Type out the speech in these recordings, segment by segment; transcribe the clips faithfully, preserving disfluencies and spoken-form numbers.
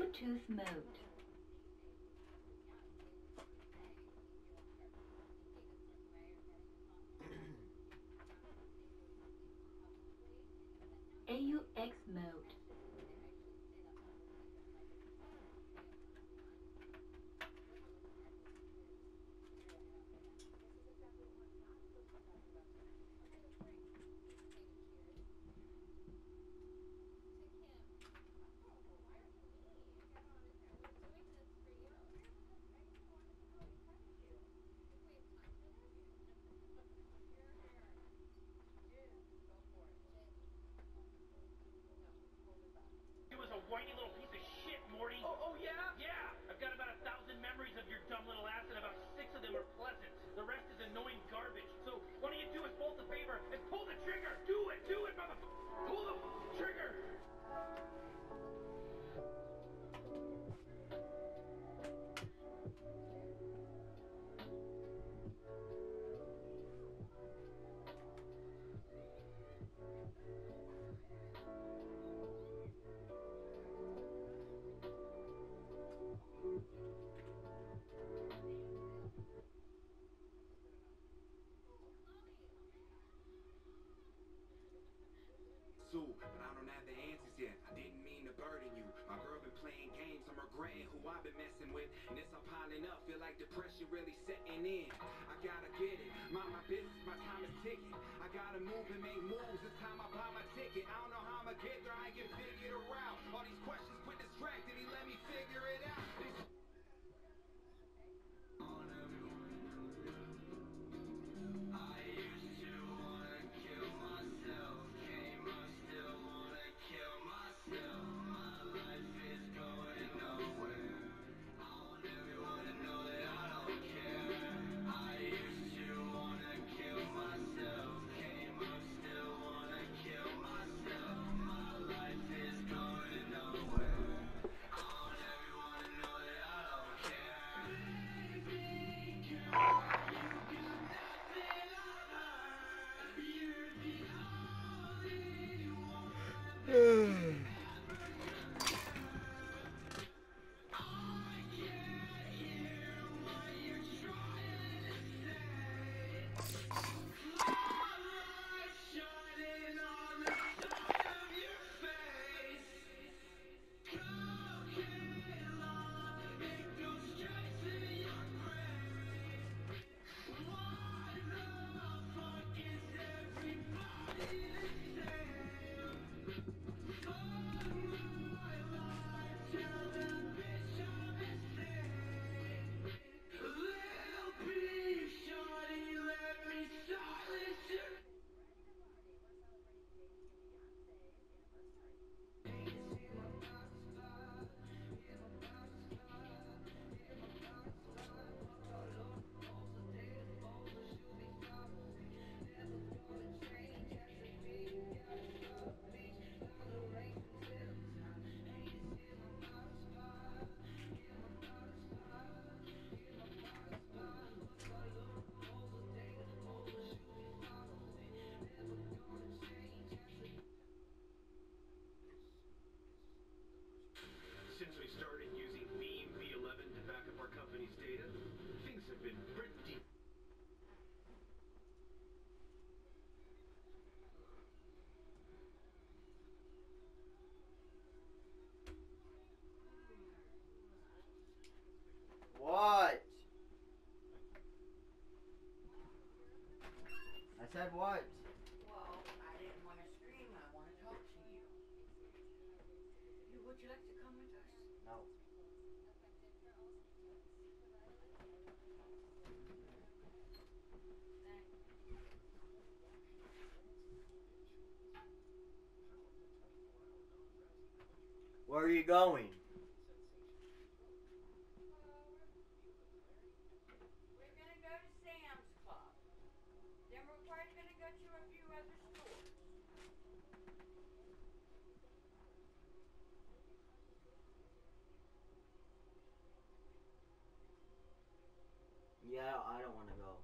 Bluetooth mode. A U X mode. He was a whiny little piece of shit, Morty. Oh, oh yeah? Yeah. I've got about a thousand memories of your dumb little ass, and about six of them are pleasant. The rest is annoying garbage. So what do you do us both a favor and pull the trigger? Do it, do it, motherfucker. Pull the trigger. But I don't have the answers yet. I didn't mean to burden you. My girl been playing games. I'm regretting who I've been messing with. And it's all piling up. Feel like depression really setting in. I gotta get it. Mind my business. My time is ticking. I gotta move and make moves. It's time I buy my ticket. I don't know how I'ma get there. I ain't can figure it out. All these questions quit distracting me. Let me figure it out. This Since we started using Veeam V eleven to back up our company's data, things have been pretty... What? I said what? Well, I didn't want to scream. I want to talk to you. You- Would you like to come with us? No. Where are you going? We're going to go to Sam's Club. Then we're probably going to go to a few other stores. Yeah, I don't want to go.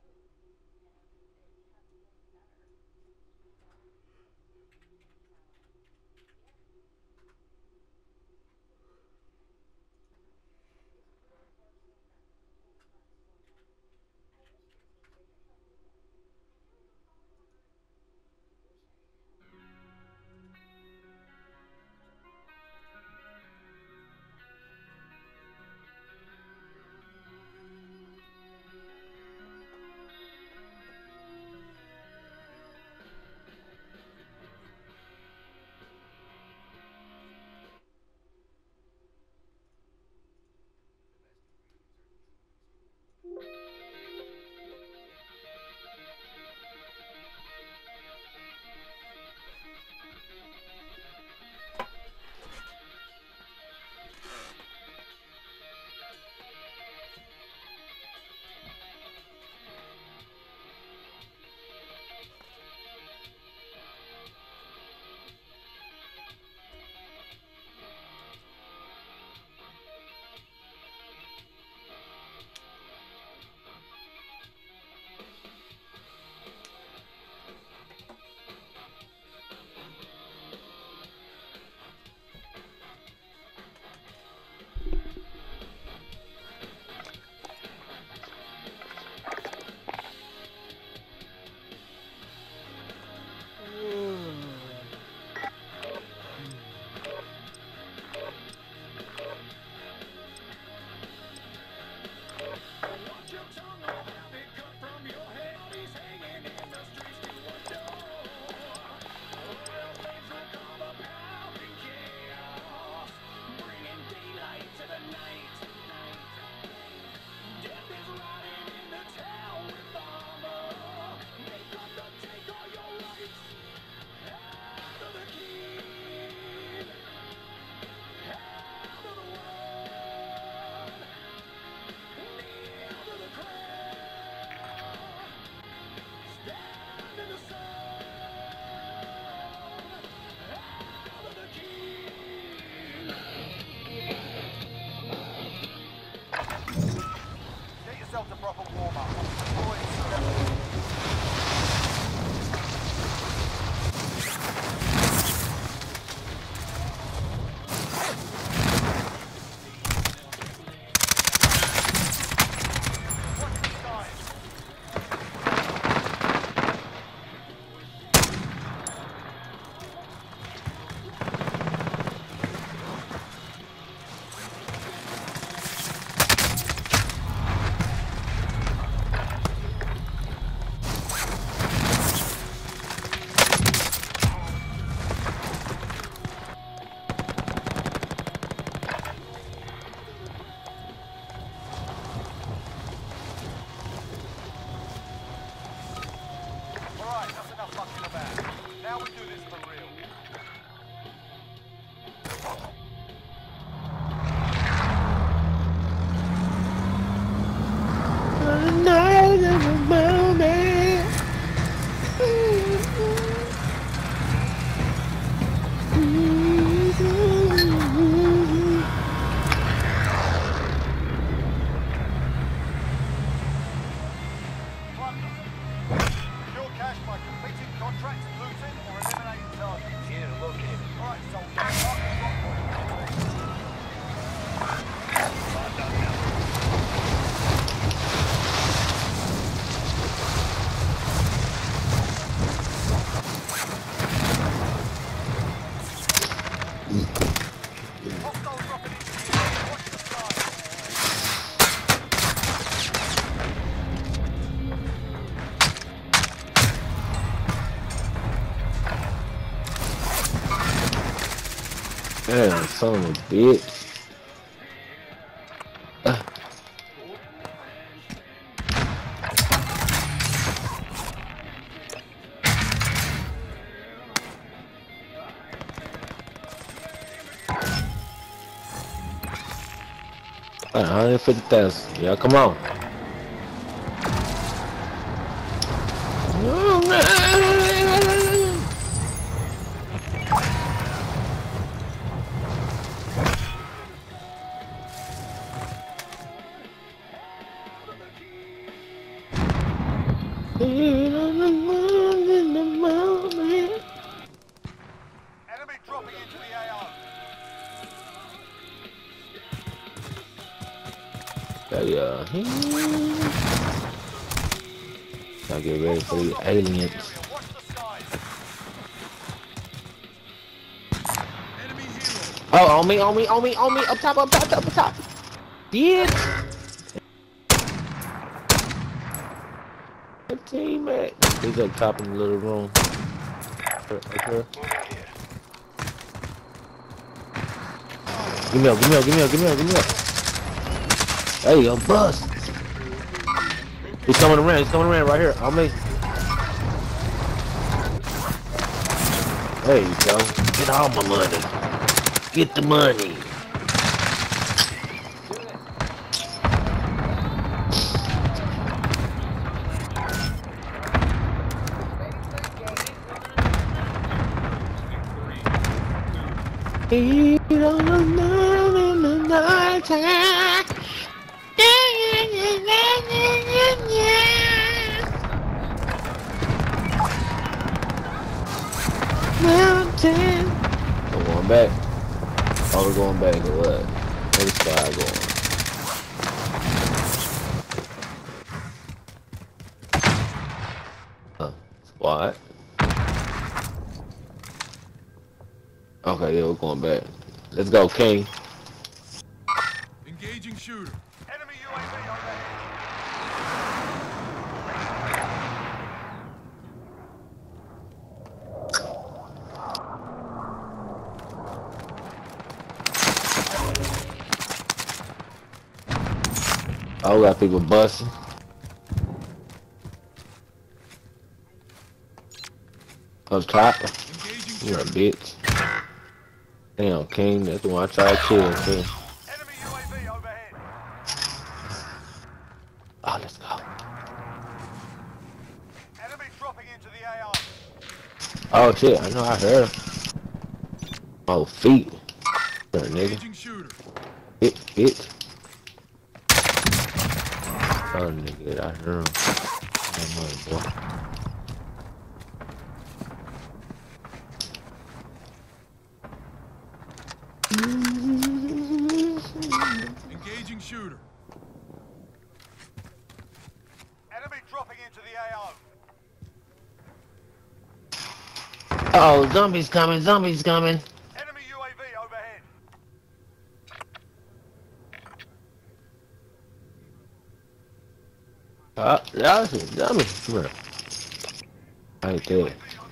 Damn, son of a bitch. one hundred fifty thousand. Yeah, come on. yeah. Gotta get ready for the aliens. Oh, on me, on me, on me, on me, up top, up top, up top. Bitch. Teammate. He's up top in the little room. Right here. Give me up, give me up, give me up, give me up, give me up. Hey, yo, bust. He's coming around, he's coming around right here. On me. There you go. Get all my money. Get the money. Heat on the night in the night time. Mountain. I'm going back. Oh, we're going back to what? Where's the sky going? Huh. Squad. Okay, yeah, we're going back. Let's go, King. Engaging shooter. Enemy U A V overhead. Oh, got people busting. Up top. You're a bitch. Damn, King, that's the one I tried to kill, King. Enemy U A V overhead. Oh, let's go. Enemy dropping into the A R. Oh, shit, I know, I heard him. Oh, feet. There, nigga. Engaging shooter. Hit, hit. Oh, nigga, I heard him. Oh, my boy. Engaging shooter. Enemy dropping into the A R. Oh, zombies coming, zombies coming. Enemy U A V overhead. Uh, that's it, zombies. Come here. Right there.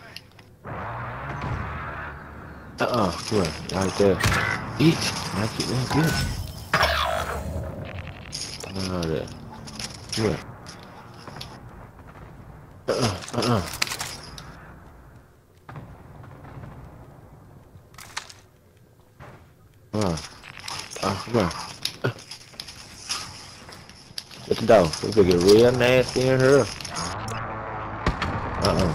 Uh-uh, come here. Right there. Eat. Like it, that's good. Oh, there. Come here. Uh-uh, uh-uh. Uh, uh, come on. Get the dog. It's gonna get real nasty in here. Uh-uh.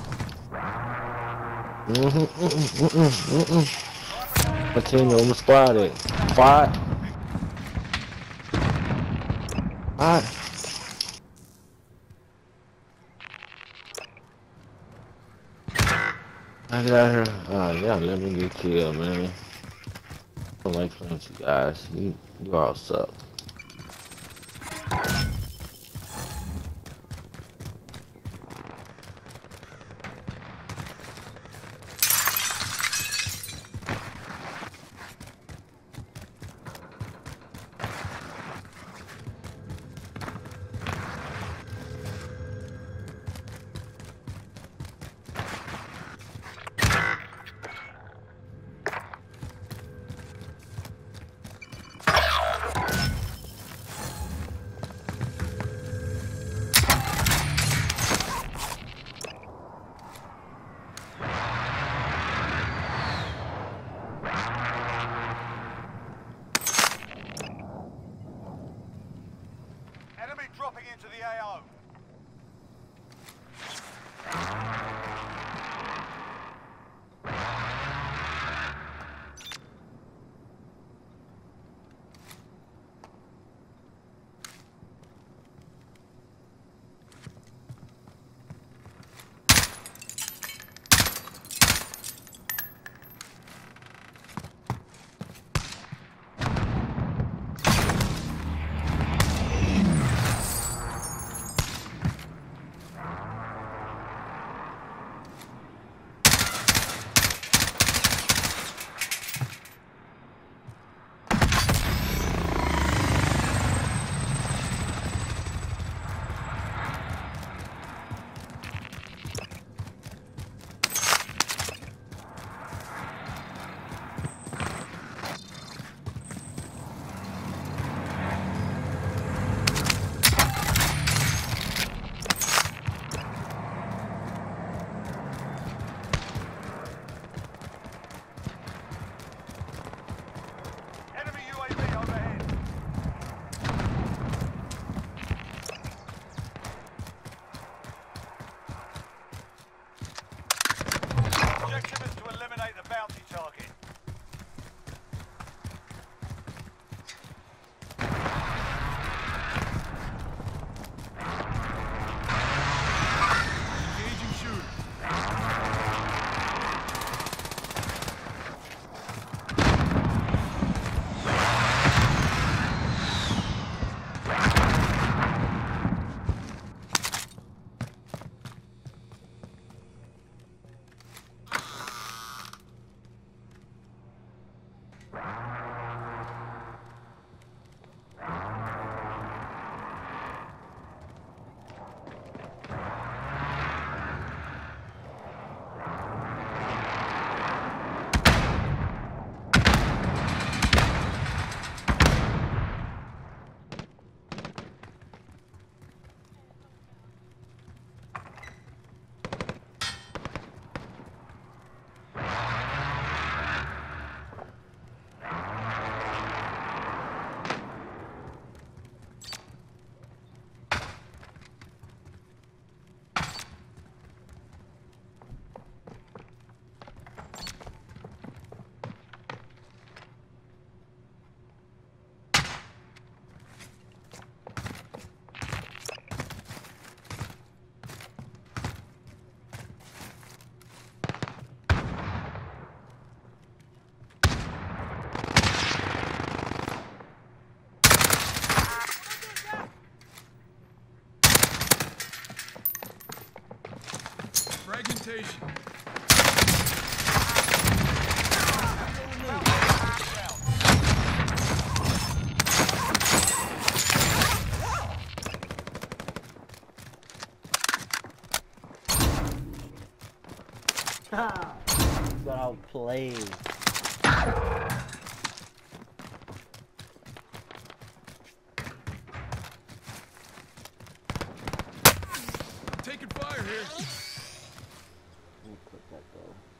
Mm-hmm, mm-mm, mm-mm, mm-mm. My team on the squad at. Five. Five. I get out here. Oh, yeah, let me get killed, man. I don't like playing with you guys. You, you all suck. Fragmentation. Got outplayed. Taking fire here. Let me put that though.